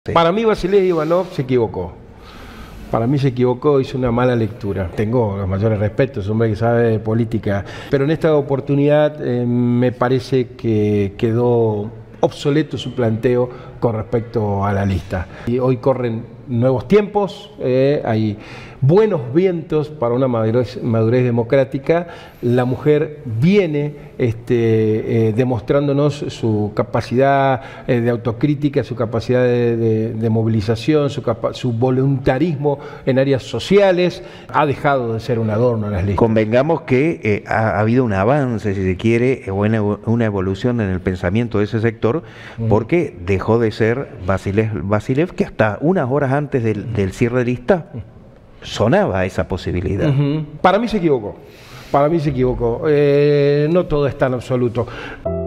Sí. Para mí Vasilij Ivanov se equivocó. Para mí se equivocó, hizo una mala lectura. Tengo los mayores respetos, hombre que sabe de política. Pero en esta oportunidad me parece que quedó obsoleto su planteo con respecto a la lista. Y hoy corren nuevos tiempos, hay buenos vientos para una madurez democrática. La mujer viene demostrándonos su capacidad de autocrítica, su capacidad de movilización, su voluntarismo en áreas sociales. Ha dejado de ser un adorno en las listas. Convengamos que ha habido un avance, si se quiere, o una evolución en el pensamiento de ese sector, porque dejó de ser Vasilij, que hasta unas horas antes del cierre de lista sonaba esa posibilidad. Para mí se equivocó. Para mí se equivocó. No todo es tan absoluto.